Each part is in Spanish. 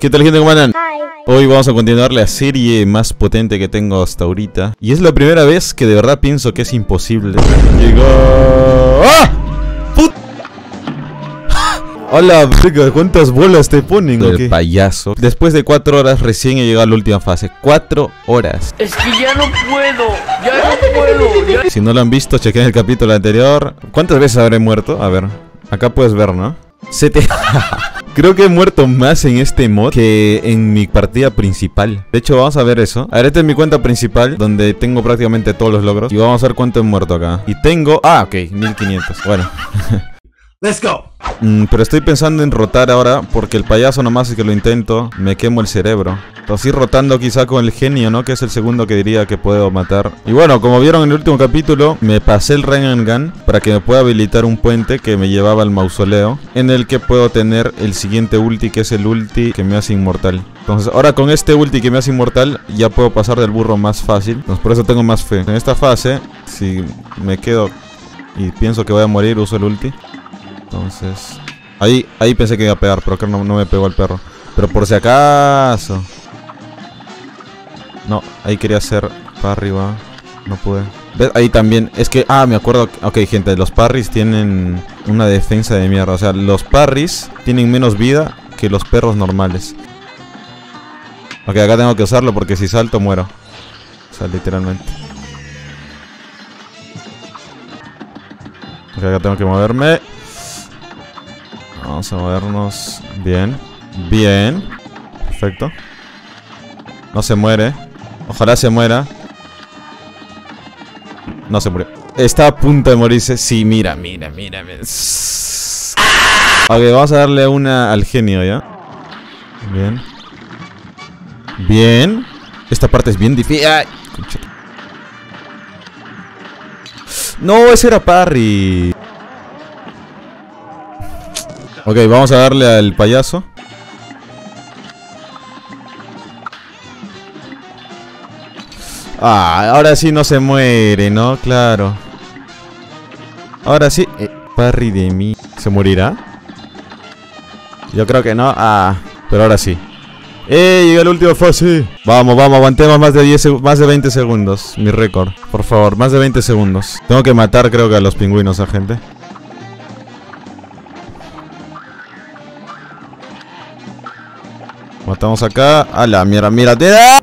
¿Qué tal, gente? ¿Cómo andan? Hi. Hoy vamos a continuar la serie más potente que tengo hasta ahorita. Y es la primera vez que de verdad pienso que es imposible. Llegó... ¡Ah! ¡Put! Hola, verga, ¿cuántas bolas te ponen? El payaso. Después de 4 horas recién he llegado a la última fase. 4 horas. Es que ya no puedo, ya. Si no lo han visto, chequen el capítulo anterior. ¿Cuántas veces habré muerto? A ver, acá puedes ver, ¿no? Creo que he muerto más en este mod que en mi partida principal. De hecho, vamos a ver eso. A ver, esta es mi cuenta principal, donde tengo prácticamente todos los logros. Y vamos a ver cuánto he muerto acá. Y tengo... Ah, ok, 1500. Bueno. Let's go. Pero estoy pensando en rotar ahora, porque el payaso nomás es que lo intento, me quemo el cerebro. Entonces ir rotando quizá con el genio, ¿no? Que es el segundo que diría que puedo matar. Y bueno, como vieron en el último capítulo, me pasé el Rengan para que me pueda habilitar un puente que me llevaba al mausoleo, en el que puedo tener el siguiente ulti, que es el ulti que me hace inmortal. Entonces ahora con este ulti que me hace inmortal, ya puedo pasar del burro más fácil. Entonces por eso tengo más fe. En esta fase, si me quedo y pienso que voy a morir, uso el ulti. Entonces, ahí pensé que iba a pegar, pero creo que no me pegó el perro. Pero por si acaso. No, ahí quería hacer para arriba. No pude. ¿Ves? Ahí también. Es que, me acuerdo. Ok, gente, los parries tienen una defensa de mierda. O sea, los parries tienen menos vida que los perros normales. Ok, acá tengo que usarlo porque si salto muero. O sea, literalmente. Ok, acá tengo que moverme. Vamos a movernos. Bien. Bien. Perfecto. No se muere. Ojalá se muera. No se murió. Está a punto de morirse. Sí, mira. Ok, vamos a darle una al genio, ¿ya? Bien. Bien. Esta parte es bien difícil. ¡Ay! No, ese era parry. Ok, vamos a darle al payaso. Ahora sí no se muere, ¿no? Claro. Ahora sí. Parry de mí. ¿Se morirá? Yo creo que no. Pero ahora sí. Llega la última fase. Vamos, aguantemos más de 20 segundos. Mi récord. Por favor, más de 20 segundos. Tengo que matar, creo que a los pingüinos, gente. Matamos acá. A la mierda, mira, te da.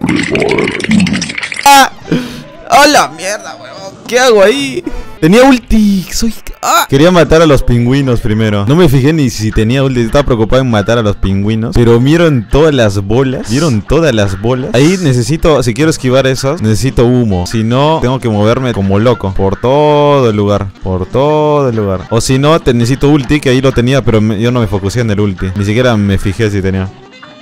¡A la mierda, weón! ¿Qué hago ahí? Tenía ulti. Quería matar a los pingüinos primero. No me fijé ni si tenía ulti. Estaba preocupado en matar a los pingüinos. Pero vieron todas las bolas. Ahí necesito, si quiero esquivar esas, necesito humo. Si no, tengo que moverme como loco. Por todo el lugar. O si no, necesito ulti, que ahí lo tenía, pero yo no me focusé en el ulti. Ni siquiera me fijé si tenía.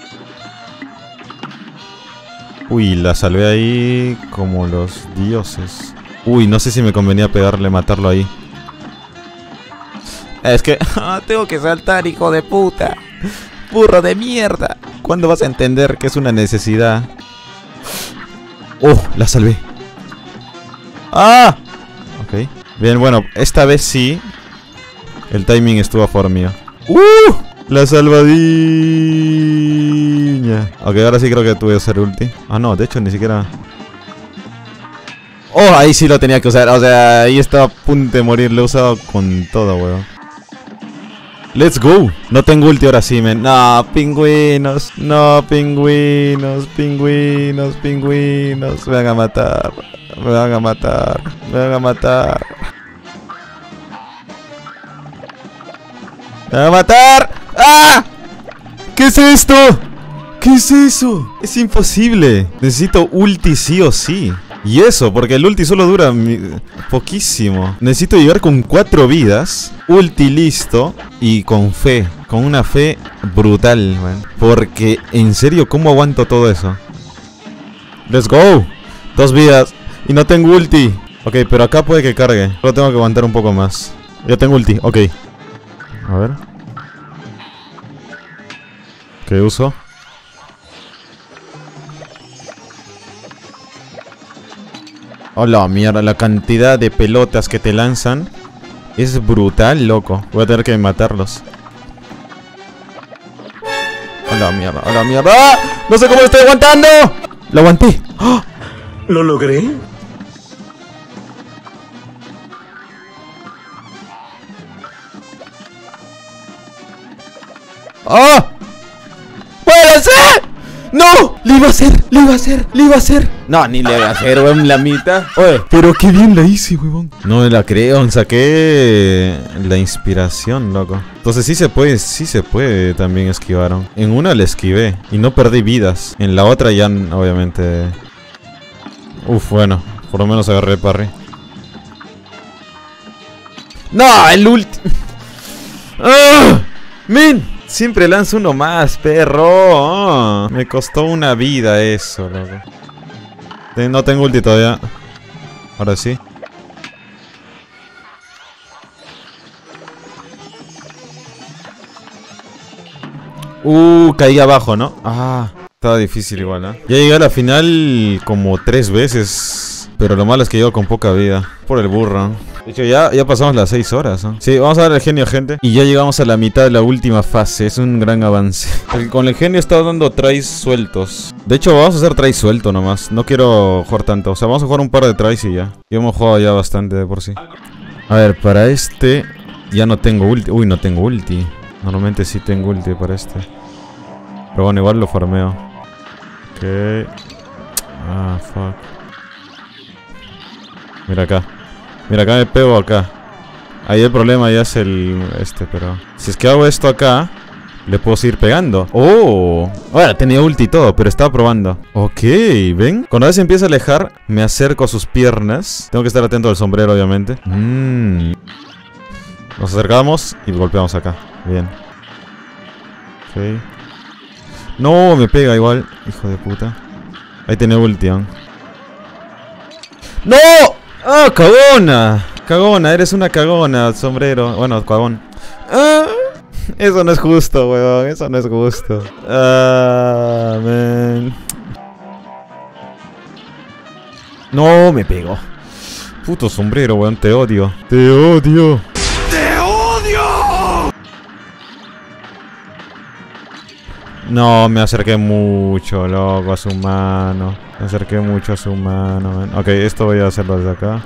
Uy, la salvé ahí como los dioses. Uy, no sé si me convenía matarlo ahí. Es que... tengo que saltar, hijo de puta. Burro de mierda. ¿Cuándo vas a entender que es una necesidad? La salvé. Ok. Bien, bueno, esta vez sí. El timing estuvo a favor mío. La salvadiña. Ok, ahora sí creo que tuve que usar ulti. No, de hecho ni siquiera... ahí sí lo tenía que usar. O sea, ahí estaba a punto de morir. Lo he usado con todo, weón. Let's go. No tengo ulti ahora sí, men. No, pingüinos. Me van a matar. Me van a matar. ¿Qué es esto? ¿Qué es eso? Es imposible. Necesito ulti sí o sí. Y eso, porque el ulti solo dura poquísimo. Necesito llegar con 4 vidas. Ulti listo. Y con fe. Con una fe brutal, man. Porque, en serio, ¿cómo aguanto todo eso? Let's go. 2 vidas. Y no tengo ulti. Ok, pero acá puede que cargue. Solo tengo que aguantar un poco más. Ya tengo ulti, ok. A ver. ¿Qué uso? Hola, mierda, la cantidad de pelotas que te lanzan es brutal, loco. Voy a tener que matarlos. Ok, la mierda, a la mierda. ¡Ah! No sé cómo lo estoy aguantando. Lo aguanté. ¡Oh! ¿Lo logré? ¡Ah! ¡Puede ser! ¡No! ¡Le iba a hacer! ¡Le iba a hacer! ¡Le iba a hacer! No, ni le iba a hacer, weón, la mitad. Oye, pero qué bien la hice, weón. No me la creo, saqué la inspiración, loco. Entonces sí se puede también esquivaron. En una la esquivé y no perdí vidas. En la otra ya, obviamente. Uf, bueno, por lo menos agarré el parry. ¡No! ¡El último! ¡Ah! ¡Men! Siempre lanzo uno más, perro. Oh, me costó una vida eso, loco. No tengo ulti todavía. Ahora sí. Caí abajo, ¿no? Ah, estaba difícil igual, ¿eh? Ya llegué a la final como 3 veces. Pero lo malo es que llego con poca vida. Por el burro. De hecho, ya pasamos las 6 horas, ¿no? Sí, vamos a dar el genio, gente. Y ya llegamos a la mitad de la última fase. Es un gran avance. Con el genio he estado dando tries sueltos. De hecho, vamos a hacer tries suelto nomás. No quiero jugar tanto. O sea, vamos a jugar un par de tries y ya. Y hemos jugado ya bastante de por sí. A ver, para este ya no tengo ulti. Uy, no tengo ulti. Normalmente sí tengo ulti para este. Pero bueno, igual lo farmeo. Ok. Ah, fuck. Mira acá. Mira, acá me pego acá. Ahí el problema ya es el... pero... Si es que hago esto acá, le puedo seguir pegando. ¡Oh! Ahora, tenía ulti y todo, pero estaba probando. Ok, ¿ven? Cuando a veces empieza a alejar, me acerco a sus piernas. Tengo que estar atento al sombrero, obviamente. Nos acercamos y golpeamos acá. Bien. Ok. No, me pega igual. Hijo de puta. Ahí tiene ulti, ¿eh? ¡No! ¡Ah, cagona! Cagona, eres una cagona, sombrero. Bueno, cagón. Ah, eso no es justo, weón. Eso no es justo. Ah, man. No, me pegó. Puto sombrero, weón. Te odio. Te odio. ¡Te odio! No, me acerqué mucho, loco, a su mano. Me acerqué mucho a su mano, man. Ok, esto voy a hacerlo desde acá.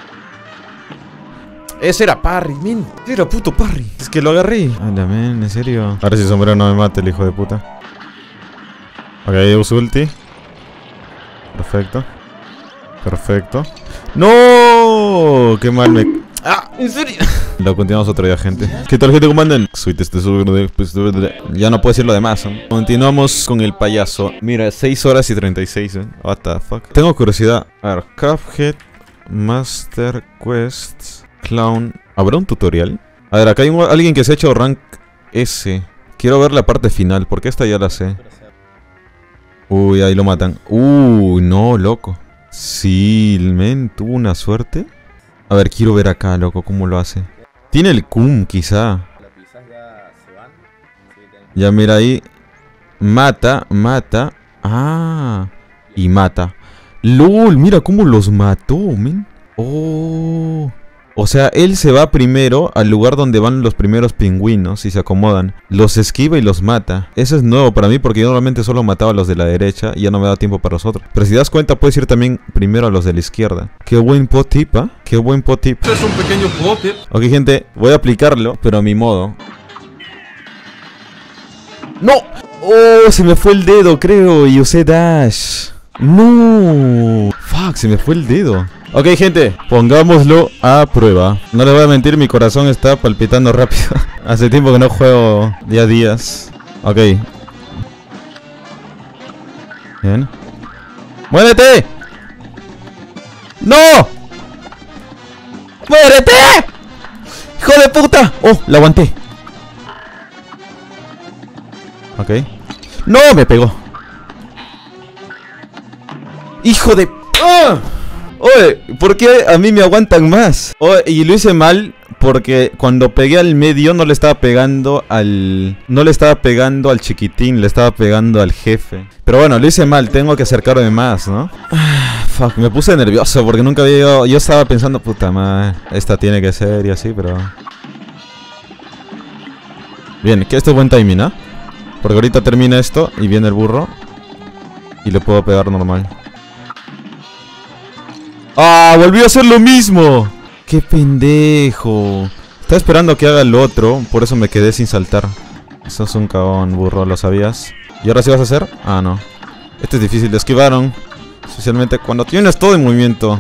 Ese era parry, men. Era puto parry. Es que lo agarré. Anda, men, en serio. Ahora si sombrero no me mate el hijo de puta. Ok, uso ulti. Perfecto. Perfecto. ¡No! ¡Qué mal me... ¡Ah! ¿En serio? Lo continuamos otro día, gente. ¿Qué tal, gente? ¿Cómo andan? Soy ya no puedo decir lo demás, ¿eh? Continuamos con el payaso. Mira, 6 horas y 36, ¿eh? What the fuck. Tengo curiosidad. A ver, Cuphead, Master Quest, Clown. ¿Habrá un tutorial? A ver, acá hay alguien que se ha hecho rank S. Quiero ver la parte final, porque esta ya la sé. Uy, ahí lo matan. Uy, no, loco. Sí, el men tuvo una suerte. A ver, quiero ver acá, loco, cómo lo hace. Tiene el cum, quizá. Ya, mira ahí. Mata, mata. Ah, y mata. LOL, mira cómo los mató, men. Oh. O sea, él se va primero al lugar donde van los primeros pingüinos y se acomodan. Los esquiva y los mata. Eso es nuevo para mí porque yo normalmente solo mataba a los de la derecha y ya no me da tiempo para los otros. Pero si te das cuenta, puedes ir también primero a los de la izquierda. Qué buen pot tip, ¿eh? Qué buen pot tip. Esto es un pequeño pot tip. Ok, gente, voy a aplicarlo, pero a mi modo. ¡No! Oh, se me fue el dedo, creo, y usé dash. No. Fuck, se me fue el dedo. Ok, gente, pongámoslo a prueba. No les voy a mentir, mi corazón está palpitando rápido. Hace tiempo que no juego día a días. Ok. Bien. ¡Muérete! ¡No! ¡Muérete! ¡Hijo de puta! ¡Oh, la aguanté! Ok. ¡No! Me pegó. ¡Hijo de... ¡Ah! Oye, ¿por qué a mí me aguantan más? Oye, y lo hice mal porque cuando pegué al medio no le estaba pegando al... No le estaba pegando al chiquitín, le estaba pegando al jefe. Pero bueno, lo hice mal, tengo que acercarme más, ¿no? Fuck, me puse nervioso porque nunca había ido... Yo estaba pensando, puta madre, esta tiene que ser y así, pero... Bien, que esto es buen timing, ¿no? Porque ahorita termina esto y viene el burro. Y le puedo pegar normal. ¡Ah! ¡Volvió a hacer lo mismo! ¡Qué pendejo! Estaba esperando que haga el otro. Por eso me quedé sin saltar. Eso es un cagón, burro, ¿lo sabías? ¿Y ahora sí vas a hacer? Ah, no. Este es difícil de esquivar, ¿no? Especialmente cuando tienes todo en movimiento.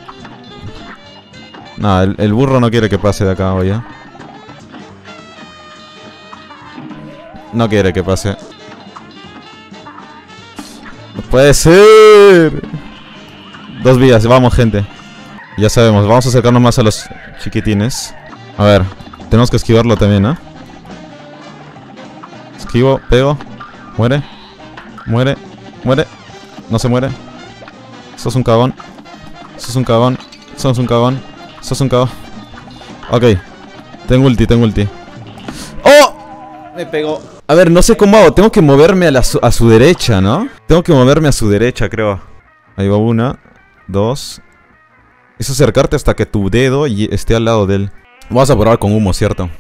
Nah, el burro no quiere que pase de acá, oye. No quiere que pase. ¡No puede ser! 2 vías, vamos, gente. Ya sabemos, vamos a acercarnos más a los chiquitines. A ver, tenemos que esquivarlo también, ¿no? Esquivo, pego. Muere. Muere. Muere. No se muere. Eso es un cagón. Eso es un cagón. Eso es un cagón. Eso es un cagón. Ok. Tengo ulti, tengo ulti. ¡Oh! Me pegó. A ver, no sé cómo hago. Tengo que moverme a su derecha, ¿no? Tengo que moverme a su derecha, creo. Ahí va 1, 2. Es acercarte hasta que tu dedo esté al lado de él. Vamos a probar con humo, ¿cierto?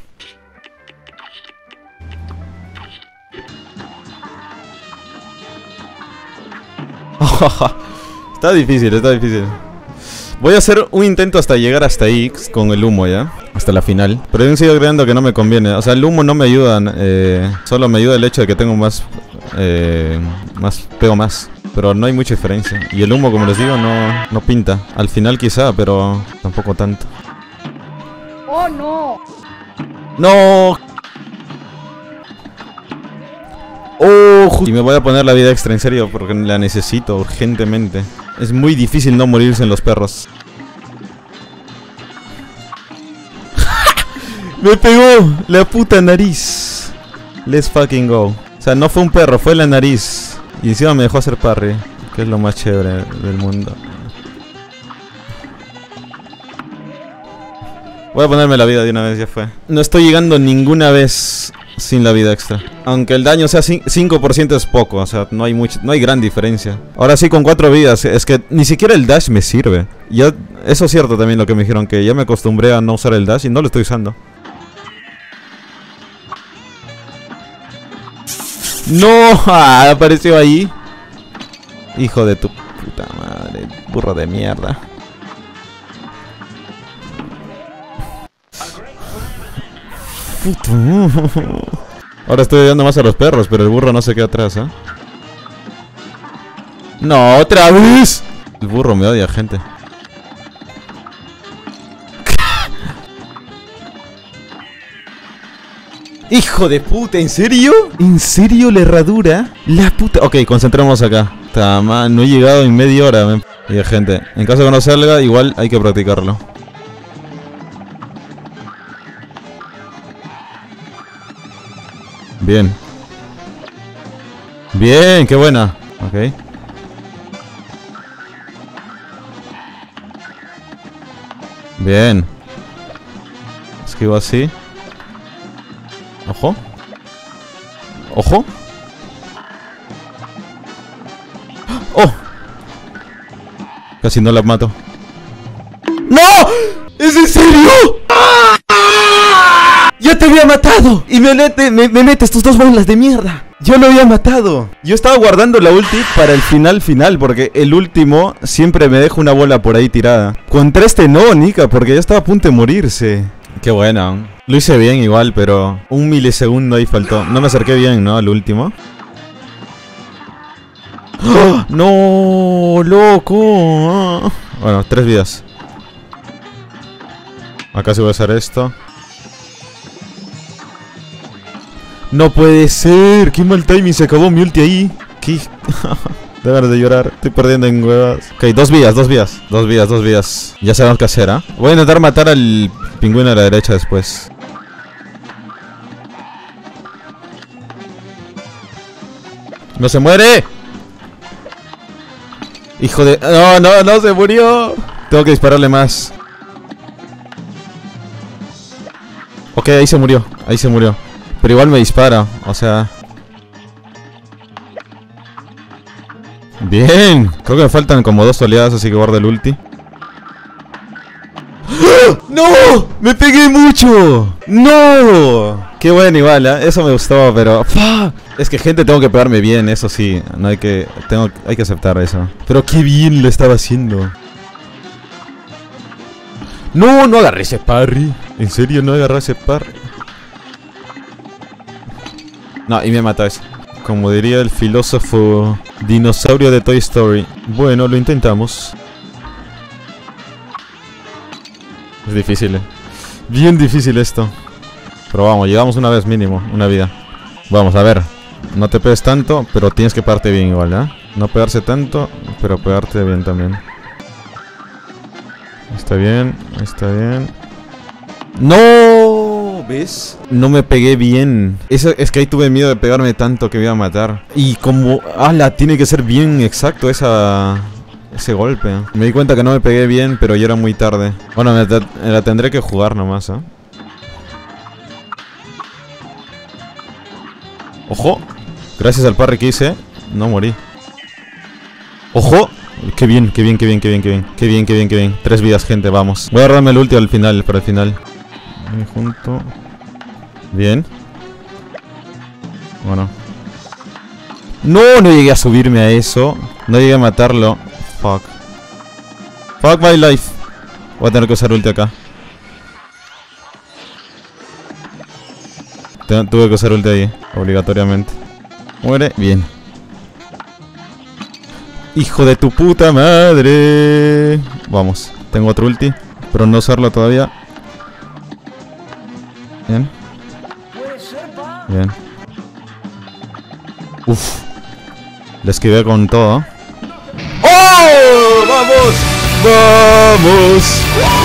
Está difícil, está difícil. Voy a hacer un intento hasta llegar hasta ahí con el humo, ¿ya? Hasta la final. Pero yo sigo creyendo que no me conviene. O sea, el humo no me ayuda. Solo me ayuda el hecho de que tengo más... pego más. Pero no hay mucha diferencia. Y el humo, como les digo, no pinta. Al final quizá, pero tampoco tanto. ¡Oh, no! ¡No! ¡Oh! Y me voy a poner la vida extra, en serio, porque la necesito urgentemente. Es muy difícil no morirse en los perros. ¡Me pegó! La puta nariz. Let's fucking go. O sea, no fue un perro, fue la nariz. Y encima me dejó hacer parry, que es lo más chévere del mundo. Voy a ponerme la vida de una vez, ya fue. No estoy llegando ninguna vez sin la vida extra. Aunque el daño sea 5% es poco, o sea, no hay gran diferencia. Ahora sí, con 4 vidas, es que ni siquiera el dash me sirve. Eso es cierto también lo que me dijeron, que ya me acostumbré a no usar el dash y no lo estoy usando. ¡No! ¡Ah! Apareció ahí. Hijo de tu puta madre, burro de mierda. Puto. Ahora estoy ayudando más a los perros, pero el burro no se queda atrás, ¿eh? ¡No! ¡Otra vez! El burro me odia, gente. ¡Hijo de puta! ¿En serio? ¿En serio la herradura? La puta... Ok, concentrémonos acá. No he llegado en media hora, man. Y gente, en caso de que no salga, igual hay que practicarlo. Bien. Bien, qué buena. Ok. Bien. Esquivo así. Ojo. Ojo. ¡Oh! Casi no la mato. ¡No! ¿Es en serio? ¡Ya te había matado! Y me metes tus 2 bolas de mierda. Yo lo había matado. Yo estaba guardando la ulti para el final, porque el último siempre me deja una bola por ahí tirada. Contra este no, Nika, porque ya estaba a punto de morirse. Qué buena. Lo hice bien igual, pero 1 milisegundo ahí faltó. No me acerqué bien, ¿no? Al último. ¡Oh! ¡No! ¡Loco! Bueno, 3 vidas. Acá sí voy a hacer esto. ¡No puede ser! ¡Qué mal timing! Se acabó mi ulti ahí. ¿Qué? De ganas de llorar. Estoy perdiendo en huevas. Ok, 2 vías, 2 vías. 2 vías, 2 vías. Ya sabemos qué hacer, ¿ah? Voy a intentar matar al pingüino a la derecha después. ¡No se muere! ¡Hijo de... ¡No, no, no! ¡Se murió! Tengo que dispararle más. Ok, ahí se murió. Ahí se murió. Pero igual me dispara. O sea... Bien. Creo que me faltan como 2 oleadas, así que guardo el ulti. ¡No! ¡No! ¡Me pegué mucho! ¡No! Qué bueno igual, ¿eh? Eso me gustó, pero... ¡Fa! Es que gente tengo que pegarme bien, eso sí. No hay que... hay que aceptar eso. Pero qué bien lo estaba haciendo. No, no agarré ese parry. ¿En serio no agarré ese parry? No, y me mata eso. Como diría el filósofo dinosaurio de Toy Story. Bueno, lo intentamos. Es difícil, bien difícil esto. Pero vamos, llegamos una vez mínimo, una vida. Vamos, a ver. No te pegues tanto, pero tienes que pegarte bien igual, ¿eh? No pegarse tanto, pero pegarte bien también. Está bien, está bien. ¡No! ¿Ves? No me pegué bien. Es que ahí tuve miedo de pegarme tanto que me iba a matar. Y como... ¡Hala! Tiene que ser bien exacto ese golpe. Me di cuenta que no me pegué bien, pero ya era muy tarde. Bueno, me la tendré que jugar nomás, ¿eh? ¡Ojo! Gracias al parry que hice, no morí. ¡Ojo! ¡Qué bien, qué bien, qué bien, qué bien, qué bien! ¡Qué bien, qué bien, qué bien! 3 vidas, gente, vamos. Voy a darme el ulti al final, para el final. Ahí junto. Bien. Bueno. ¡No! No llegué a subirme a eso. No llegué a matarlo. Fuck. Fuck my life. Voy a tener que usar ulti acá. Tuve que usar ulti ahí, obligatoriamente. Muere, bien. Hijo de tu puta madre. Vamos, tengo otro ulti, pero no usarlo todavía. Bien. Bien. Uf. Le esquivé con todo. ¡Oh! ¡Vamos! ¡Vamos!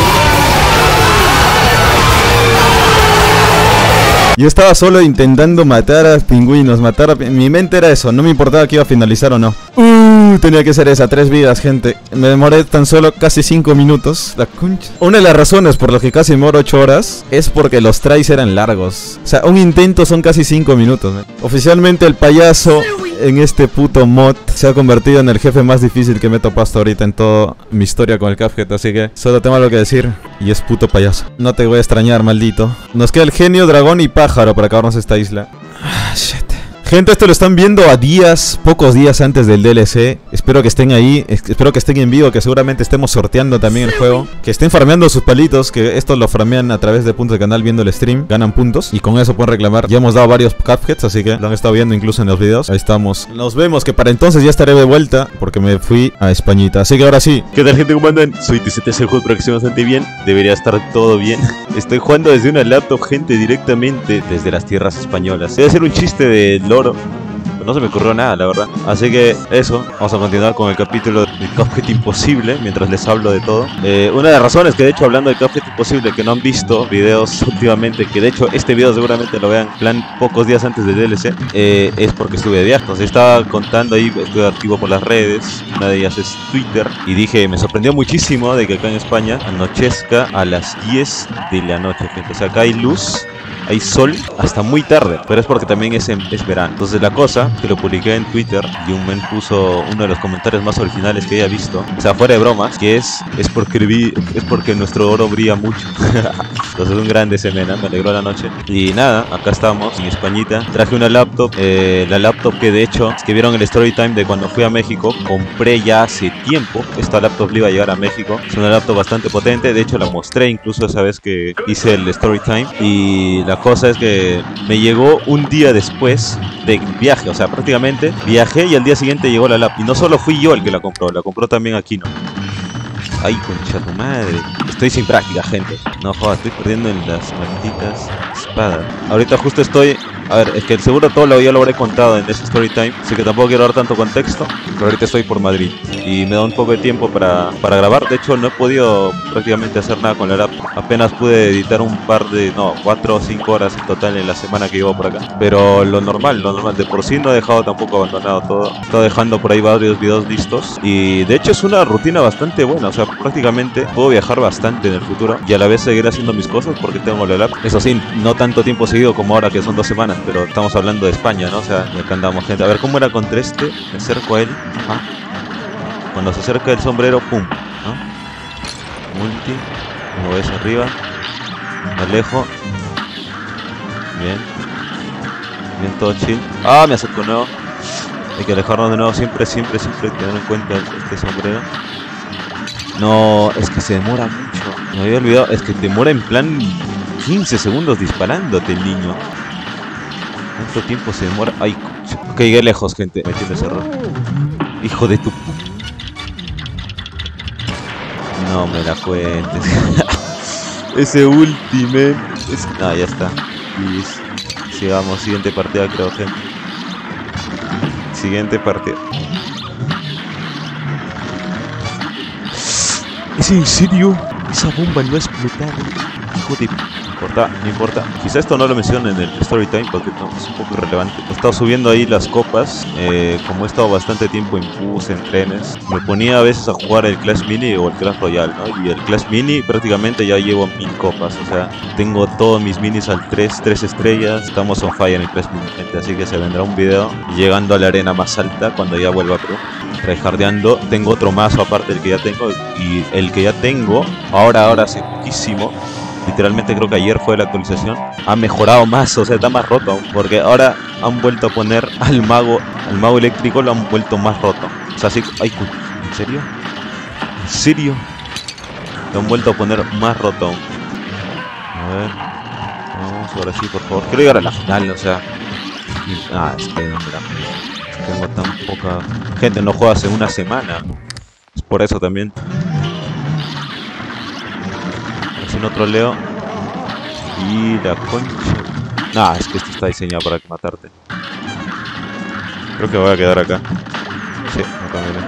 Yo estaba solo intentando matar a pingüinos, Mi mente era eso, no me importaba que iba a finalizar o no. Tenía que ser esa, 3 vidas, gente. Me demoré tan solo casi 5 minutos. La concha. Una de las razones por las que casi demoro 8 horas es porque los tries eran largos. O sea, un intento son casi 5 minutos, ¿no? Oficialmente el payaso en este puto mod se ha convertido en el jefe más difícil que me he topado hasta ahorita en toda mi historia con el Cuphead. Así que solo tengo algo que decir y es puto payaso. No te voy a extrañar, maldito. Nos queda el genio, dragón y pájaro para acabarnos esta isla. Shit. Gente, esto lo están viendo a días, pocos días antes del DLC. Espero que estén ahí, espero que estén en vivo, que seguramente estemos sorteando también el juego. Que estén farmeando sus palitos, que estos lo farmean a través de puntos de canal viendo el stream. Ganan puntos y con eso pueden reclamar. Ya hemos dado varios Cupheads, así que lo han estado viendo incluso en los videos. Ahí estamos. Nos vemos, que para entonces ya estaré de vuelta porque me fui a Españita. Así que ahora sí. ¿Qué tal, gente? ¿Cómo andan? Soy TCT, el juego, espero que esté bastante bien. Debería estar todo bien. Estoy jugando desde una laptop, gente, directamente desde las tierras españolas. Voy a hacer un chiste de loro. No se me ocurrió nada, la verdad. Así que eso, vamos a continuar con el capítulo de Cuphead Imposible, mientras les hablo de todo. Una de las razones que, de hecho, hablando de Cuphead Imposible, que no han visto videos últimamente, que de hecho este video seguramente lo vean en plan pocos días antes del DLC, es porque estuve de viaje. Entonces estaba contando ahí, estuve activo por las redes, una de ellas es Twitter, y dije, me sorprendió muchísimo de que acá en España anochezca a las 10 de la noche, gente. O sea, acá hay luz, hay sol hasta muy tarde, pero es porque también es verano. Entonces la cosa, que lo publiqué en Twitter y un men puso uno de los comentarios más originales que haya visto, o sea, fuera de bromas, que es porque nuestro oro brilla mucho. Entonces un grande ese men, me alegró la noche. Y nada, acá estamos en Españita. Traje una laptop, la laptop que de hecho, es que vieron el story time de cuando fui a México, compré ya hace tiempo. Esta laptop le iba a llegar a México. Es una laptop bastante potente, de hecho la mostré incluso esa vez que hice el story time. Y la cosa es que me llegó un día después del viaje, o sea, prácticamente viajé y al día siguiente llegó la laptop. Y no solo fui yo el que la compró también Aquino. Ay, concha tu madre. Estoy sin práctica, gente. No jodas, estoy perdiendo en las malditas espadas. Ahorita justo estoy... A ver, es que seguro todo ya lo habré contado en ese story time, así que tampoco quiero dar tanto contexto. Pero ahorita estoy por Madrid y me da un poco de tiempo para grabar. De hecho, no he podido prácticamente hacer nada con la laptop. Apenas pude editar un par de... No, 4 o 5 horas en total en la semana que llevo por acá. Pero lo normal. De por sí no he dejado tampoco abandonado todo. He estado dejando por ahí varios videos listos. Y de hecho es una rutina bastante buena. O sea, prácticamente puedo viajar bastante en el futuro y a la vez seguir haciendo mis cosas porque tengo la laptop. Eso sí, no tanto tiempo seguido como ahora que son 2 semanas. Pero estamos hablando de España, ¿no? O sea, acá andamos, gente. A ver, ¿cómo era contra este? Me acerco a él. Ajá. Cuando se acerca el sombrero, pum, ¿no? Multi. Como ves arriba. Me alejo. Bien. Bien, todo chill. Ah, me acerco de nuevo. Hay que alejarnos de nuevo. Siempre tener en cuenta este sombrero. No, es que se demora mucho. Me había olvidado. Es que demora en plan 15 segundos disparándote el niño. ¿Cuánto tiempo se demora? Ay, ok, llegué lejos, gente. Metiendo ese error. Hijo de tu... No me la cuentes. Ese ultimate. Ah, ya está. Y sigamos. Siguiente partida, creo, gente. Siguiente partida. ¿Es en serio? Esa bomba no ha explotado. Hijo de... No importa. Quizá esto no lo menciono en el story time porque no, es un poco irrelevante. He estado subiendo ahí las copas. Como he estado bastante tiempo en bus, en trenes, me ponía a veces a jugar el Clash Mini o el Clash Royale, ¿no? Y el Clash Mini prácticamente ya llevo 1000 copas. O sea, tengo todos mis minis al 3 estrellas. Estamos on fire en el Clash Mini, gente. Así que se vendrá un video llegando a la arena más alta cuando ya vuelva a Perú. Tryhardeando. Tengo otro mazo aparte del que ya tengo. Y el que ya tengo, ahora hace poquísimo. Literalmente creo que ayer fue la actualización. Ha mejorado más, o sea, está más roto. Porque ahora han vuelto a poner al mago eléctrico, lo han vuelto más roto. O sea, así... Ay, ¿en serio? ¿En serio? Lo han vuelto a poner más roto. A ver. Vamos, ahora sí, por favor. Quiero llegar a la final, o sea... Ah, es que no, mira. Tengo tan poca... Gente, no juega hace una semana. Es por eso también. No troleo. Y la concha. Nah, es que esto está diseñado para matarte. Creo que voy a quedar acá. Sí, acá mira.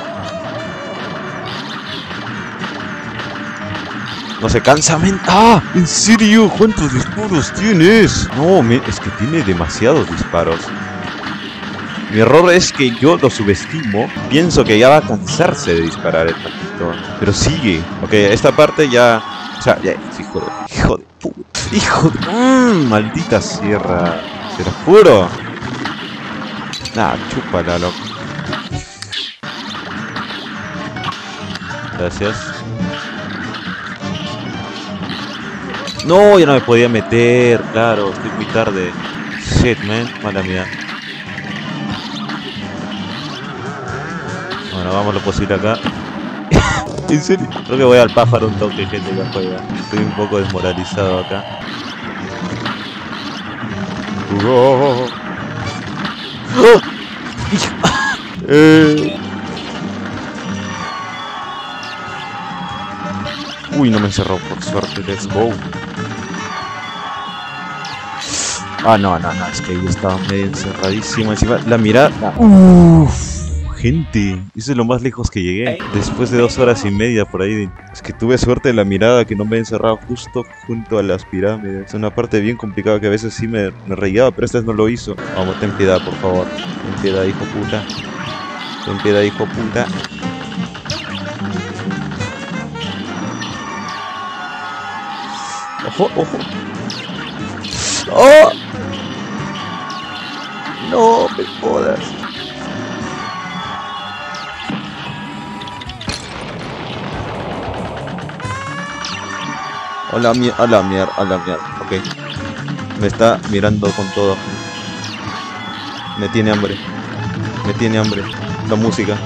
No se cansa, men. ¡Ah! ¿En serio? ¿Cuántos disparos tienes? No, es que tiene demasiados disparos. Mi error es que yo lo subestimo. Pienso que ya va a cansarse de disparar el tantito. Pero sigue. Ok, esta parte ya... O sea, ya, hijo de puta. Hijo de... maldita sierra. Te lo juro. Nah, chúpala, loco. Gracias. No, ya no me podía meter. Claro, estoy muy tarde. Shit, man. Mala mía. Bueno, vamos lo posible acá. ¿En serio? Creo que voy al pájaro un toque, gente, que juega. Estoy un poco desmoralizado acá. ¡Oh! Uy, no me encerró, por suerte. Let's go. Ah, no, es que ahí estaba medio encerradísimo. Encima, la mirada... Gente, eso es lo más lejos que llegué. Después de 2 horas y media por ahí. Es que tuve suerte de la mirada que no me he encerrado justo junto a las pirámides. Es una parte bien complicada que a veces sí me regueaba, pero esta vez no lo hizo. Vamos, ten piedad, por favor. Ten piedad, hijo puta. Ten piedad, hijo puta. Ojo, ojo. ¡Oh! No me jodas. A la mierda. Ok. Me está mirando con todo. Me tiene hambre. La música.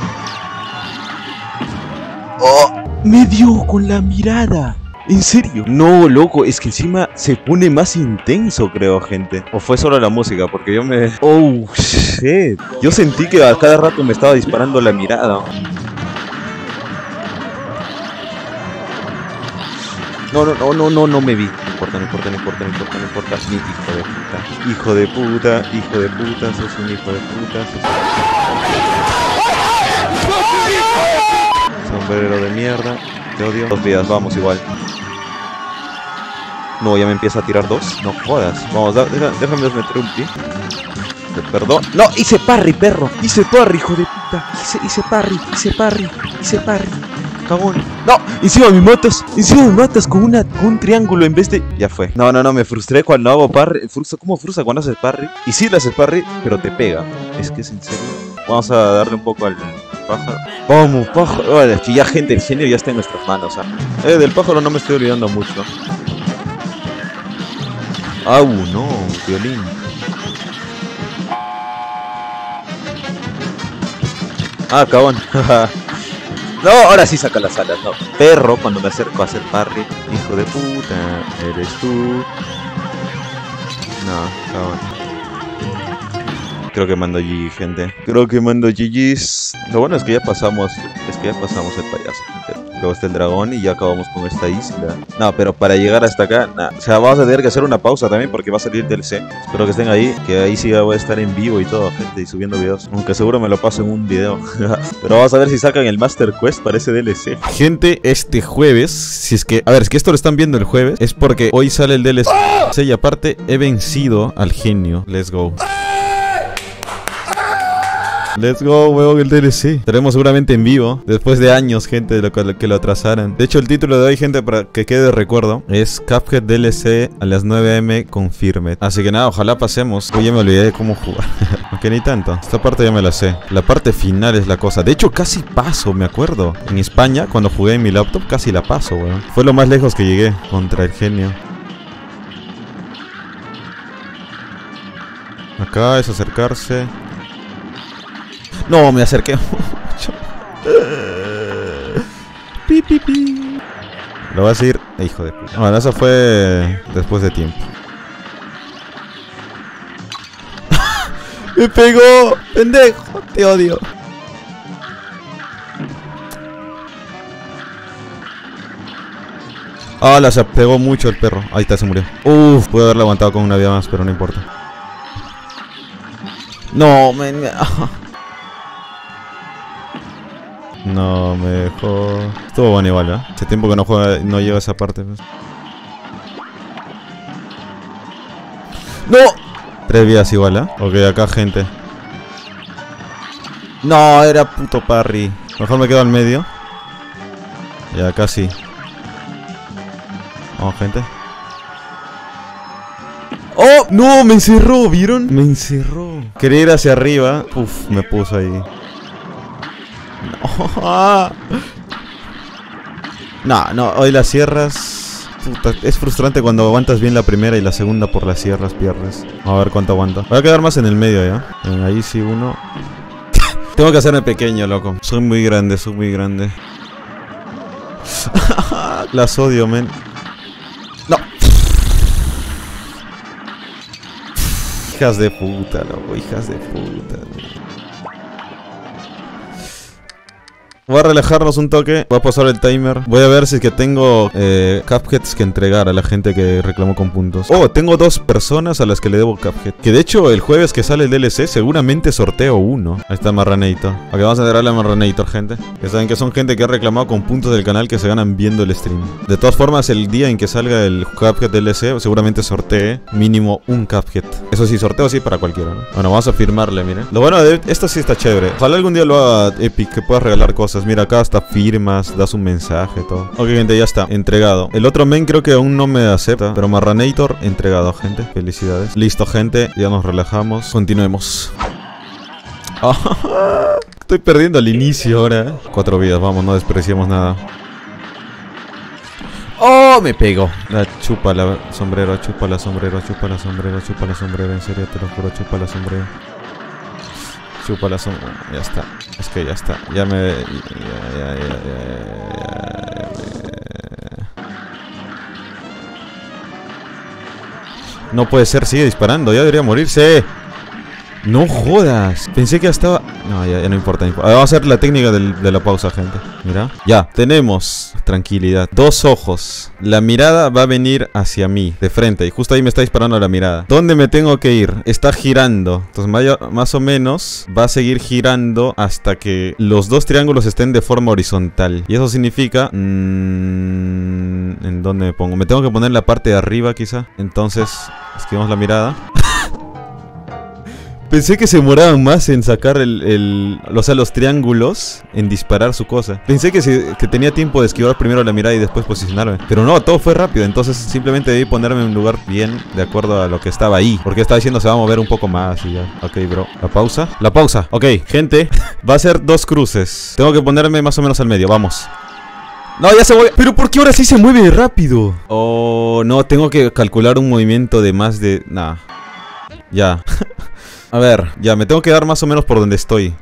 ¡Oh! Me dio con la mirada. ¿En serio? No, loco, es que encima se pone más intenso, creo, gente. O fue solo la música, porque yo me... Oh, shit. Yo sentí que a cada rato me estaba disparando la mirada. No me vi. No importa. Hijo de puta. Sos un hijo de puta. Sombrero de mierda. Te odio. 2 vidas, vamos igual. No, ya me empieza a tirar 2. No jodas. Vamos, déjame meter un pie. Perdón. No, hice parry, perro. Hice parry, hijo de puta. Hice parry. Cagón. No, encima me matas con un triángulo en vez de... Ya fue. No, me frustré cuando hago parry. ¿Cómo frustra cuando haces parry? Y sí le haces parry, pero te pega. Es que es en serio. Vamos a darle un poco al pájaro. Vamos, pájaro. Oh, es que ya, gente, el genio ya está en nuestras manos. Del pájaro no me estoy olvidando mucho. Au, no, violín. Ah, cabón. No, ahora sí saca las alas, no. Perro, cuando me acerco a hacer parry. Hijo de puta, eres tú. No, cabón. Creo que mando GG, gente. Creo que mando GG's. Lo bueno es que ya pasamos. Es que ya pasamos el payaso, gente. Luego está el dragón y ya acabamos con esta isla. No, pero para llegar hasta acá, nah. O sea, vamos a tener que hacer una pausa también porque va a salir DLC. Espero que estén ahí, que ahí sí voy a estar en vivo y todo, gente, y subiendo videos. Aunque seguro me lo paso en un video. Pero vamos a ver si sacan el Master Quest para ese DLC. Gente, este jueves, si es que... A ver, es que esto lo están viendo el jueves. Es porque hoy sale el DLC. Y aparte, he vencido al genio. Let's go. Let's go, weón, el DLC. Estaremos seguramente en vivo, después de años, gente, de lo que lo atrasaran. De hecho, el título de hoy, gente, para que quede de recuerdo, es Cuphead DLC a las 9 AM Confirmed. Así que nada, ojalá pasemos. Hoy ya me olvidé de cómo jugar. Aunque ni tanto. Esta parte ya me la sé. La parte final es la cosa. De hecho, casi paso, me acuerdo. En España, cuando jugué en mi laptop, casi la paso, weón. Fue lo más lejos que llegué contra el genio. Acá es acercarse. No, me acerqué mucho. Pi, pi, pi. Lo voy a seguir. Hijo de puta. Bueno, eso fue después de tiempo. ¡Me pegó! ¡Pendejo! Te odio. ¡Hala! Se pegó mucho el perro. Ahí está, se murió. Uf, pude haberlo aguantado con una vida más, pero no importa. No, me... No, me dejó... Estuvo bueno igual, ¿eh? Hace tiempo que no juega, no llego a esa parte, pues. ¡No! 3 vidas igual, ¿eh? Ok, acá gente. No, era puto parry. Mejor me quedo al medio. Y acá sí. Vamos, gente. ¡Oh! ¡No! Me encerró, ¿vieron? Me encerró. Quería ir hacia arriba. Uf, me puso ahí. No, hoy las sierras... Puta, es frustrante cuando aguantas bien la primera y la segunda por las sierras pierdes. A ver cuánto aguanta. Voy a quedar más en el medio ya. Ahí sí uno... Tengo que hacerme pequeño, loco. Soy muy grande, soy muy grande. Las odio, men. No. Hijas de puta, loco. Hijas de puta. Voy a relajarnos un toque, voy a pasar el timer. Voy a ver si es que tengo Cupheads que entregar a la gente que reclamó con puntos. Oh, tengo 2 personas a las que le debo Cuphead. Que de hecho el jueves que sale el DLC seguramente sorteo uno. Ahí está Marranator. Ok, vamos a entregarle a Marranator, gente. Que saben que son gente que ha reclamado con puntos del canal que se ganan viendo el stream. De todas formas, el día en que salga el Cuphead DLC seguramente sortee mínimo un Cuphead. Eso sí, sorteo sí para cualquiera, ¿no? Bueno, vamos a firmarle, miren. Lo bueno de esto sí está chévere. Ojalá algún día lo haga Epic, que puedas regalar cosas. Mira, acá hasta firmas, das un mensaje, todo. Ok, gente, ya está, entregado. El otro men creo que aún no me acepta, pero Marranator, entregado, gente. Felicidades. Listo, gente, ya nos relajamos. Continuemos. Estoy perdiendo al inicio ahora. 4 vidas, vamos, no despreciemos nada. ¡Oh! Me pegó. Chupa la sombrero, chupa la sombrero, chupa la sombrero, chupa la sombrero. En serio, te lo juro, chupa la sombrero. Chupa la sombra. Ya está. Es que ya está. Ya me... No puede ser. Sigue disparando. Ya debería morirse. No jodas. Pensé que ya estaba... No, ya no importa. Vamos a hacer la técnica de la pausa, gente. Mira. Ya. Tenemos tranquilidad. 2 ojos. La mirada va a venir hacia mí. De frente. Y justo ahí me está disparando la mirada. ¿Dónde me tengo que ir? Está girando. Entonces más o menos va a seguir girando hasta que los 2 triángulos estén de forma horizontal. Y eso significa... ¿En dónde me pongo? Me tengo que poner en la parte de arriba quizá. Entonces... Esquivamos la mirada. Pensé que se demoraban más en sacar o sea, los triángulos, en disparar su cosa. Pensé que tenía tiempo de esquivar primero la mirada y después posicionarme. Pero no, todo fue rápido. Entonces simplemente debí ponerme en un lugar bien de acuerdo a lo que estaba ahí. Porque estaba diciendo se va a mover un poco más y ya. Ok, bro. ¿La pausa? La pausa. Ok, gente. Va a ser 2 cruces. Tengo que ponerme más o menos al medio. Vamos. No, ya se mueve. Pero ¿por qué ahora sí se mueve rápido? Oh, no, tengo que calcular un movimiento de más de... Nah. Ya. A ver, ya, me tengo que dar más o menos por donde estoy.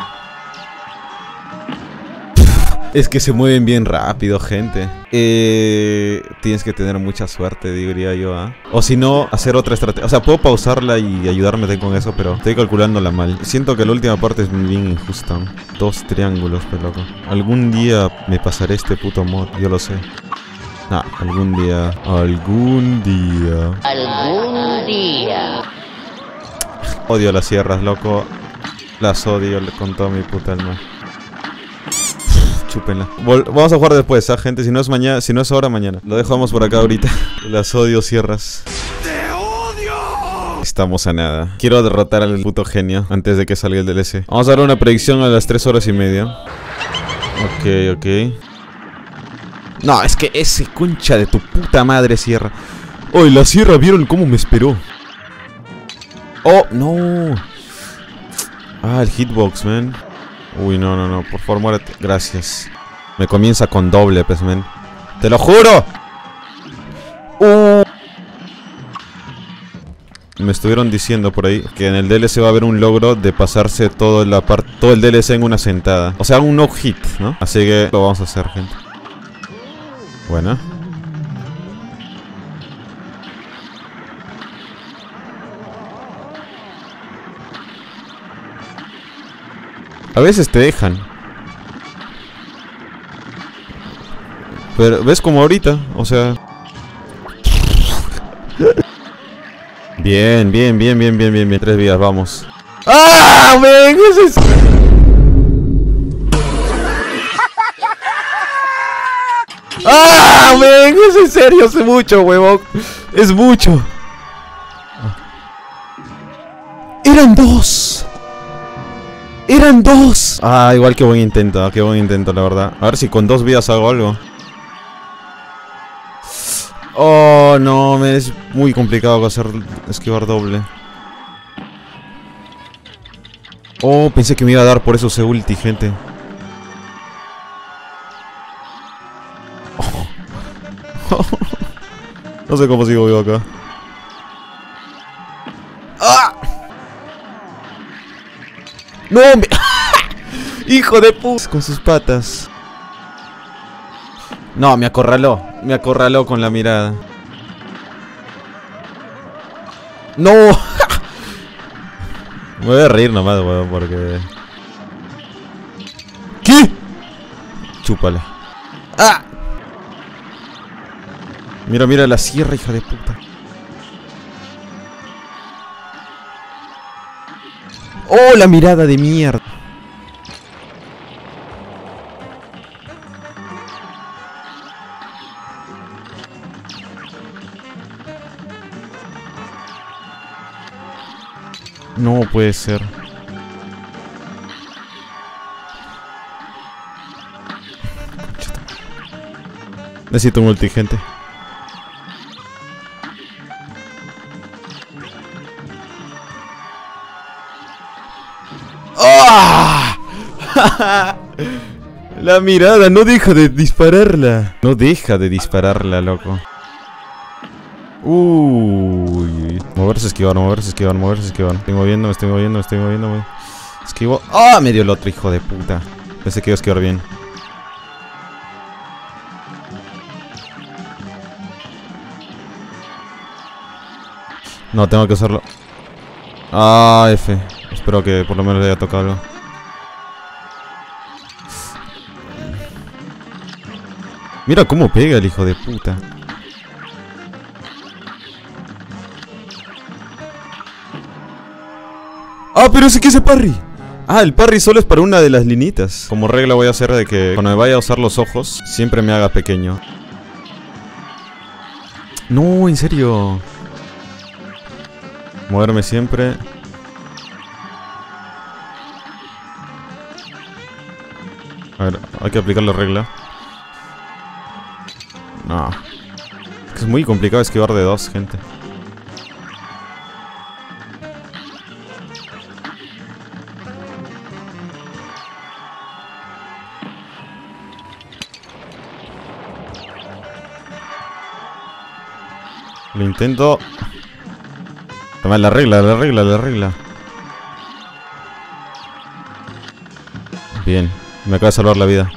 Es que se mueven bien rápido, gente. Tienes que tener mucha suerte, diría yo, ¿ah? O si no, hacer otra estrategia. O sea, puedo pausarla y ayudarme con eso, pero estoy calculándola mal. Siento que la última parte es bien injusta. 2 triángulos, pues loco. Algún día me pasaré este puto mod, yo lo sé. Ah, algún día. Algún día. Algún día. Odio las sierras, loco. Las odio con toda mi puta alma. Chúpenla. Vamos a jugar después, ¿ah, gente? Si no es mañana, si no es ahora, mañana. Lo dejamos por acá ahorita. Las odio, sierras. ¡Te odio! Estamos a nada. Quiero derrotar al puto genio antes de que salga el DLC. Vamos a dar una predicción a las 3:30. Ok, ok. No, es que ese concha de tu puta madre, sierra. Oh, la sierra, ¿vieron cómo me esperó? Oh, no. Ah, el hitbox, man. Uy, no, no, no, por favor, muérete. Gracias. Me comienza con doble, pues, man. ¡Te lo juro! Me estuvieron diciendo por ahí que en el DLC va a haber un logro de pasarse todo el DLC en una sentada. O sea, un no hit, ¿no? Así que lo vamos a hacer, gente. Buena. A veces te dejan. Pero, ¿ves como ahorita? O sea... Bien, bien, bien, bien, bien, bien, bien. 3 vías, vamos. ¡Ah, men! ¡Ese es... ¡Ah, men! Es en serio, es mucho, huevón. Es mucho. ¡Eran 2! ¡Eran 2! Ah, igual que buen intento, la verdad. A ver si con 2 vidas hago algo. Oh, no, me es muy complicado esquivar doble. Oh, pensé que me iba a dar por eso ese ulti, gente. Oh. No sé cómo sigo vivo acá. ¡Ah! ¡No, me... ¡Hijo de puta! Con sus patas. No, me acorraló. Me acorraló con la mirada. ¡No! Me voy a reír nomás, weón, porque... ¿Qué? Chúpala. ¡Ah! Mira, mira la sierra, hija de puta. ¡Oh, la mirada de mierda! No puede ser. Necesito un ulti, gente. ¡Oh! La mirada no deja de dispararla. No deja de dispararla, loco. Uy. Moverse, esquivar, moverse, esquivar, moverse, esquivar. Estoy moviendo, me estoy moviendo, me estoy moviendo. Esquivo. ¡Ah! Me dio el otro, hijo de puta. Pensé que iba a esquivar bien. No, tengo que hacerlo. Ah, F. Espero que por lo menos le haya tocado algo. Mira cómo pega el hijo de puta. Ah, pero ese que ese parry. Ah, el parry solo es para una de las linitas. Como regla voy a hacer de que cuando me vaya a usar los ojos, siempre me haga pequeño. No, en serio. Moverme siempre. A ver, hay que aplicar la regla. No. Es muy complicado esquivar de 2, gente. Lo intento. Toma la regla. Bien, me acaba de salvar la vida.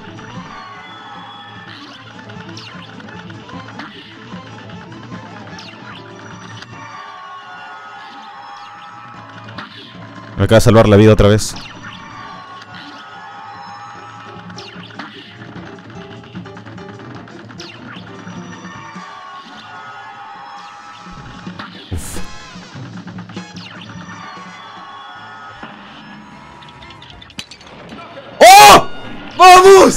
Me acaba de salvar la vida otra vez. Uf. ¡Oh! ¡Vamos!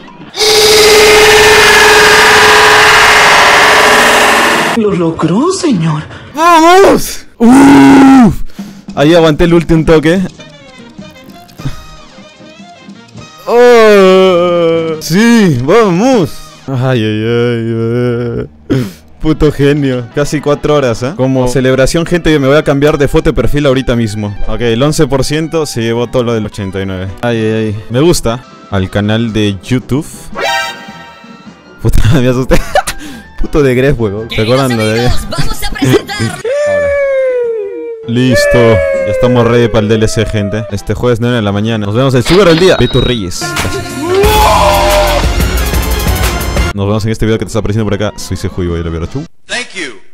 Lo logró, señor. ¡Vamos! ¡Uf! Ahí aguanté el último toque. ¡Oh! ¡Sí! ¡Vamos! Ay. Puto genio. Casi 4 horas, ¿eh? Como celebración, gente, me voy a cambiar de foto de perfil ahorita mismo. Ok, el 11% se llevó todo lo del 89. Ay. Me gusta. Al canal de YouTube. Puta, me asusté. Puto de Gref, huevo. ¿Se acuerdan lo de ahí? Vamos a presentar. Listo. Ya estamos ready para el DLC, gente. Este jueves 9 de la mañana. Nos vemos el Sugar del día. Beto Reyes. Gracias. Nos vemos en este video que te está apareciendo por acá. Soy Seju y voy a la Thank you.